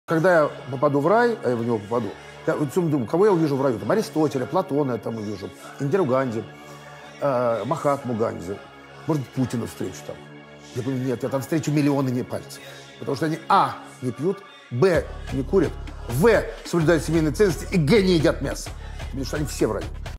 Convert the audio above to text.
Когда я попаду в рай, а я в него попаду, я вот думаю, кого я увижу в раю? Там Аристотеля, Платона я там увижу, Индиру Ганди, Махатму Ганди, может, Путина встречу там. Я говорю, нет, я там встречу миллионы непальцев. Потому что они, не пьют, б, не курят, в, соблюдают семейные ценности и, г, не едят мясо. Потому что они все в раю.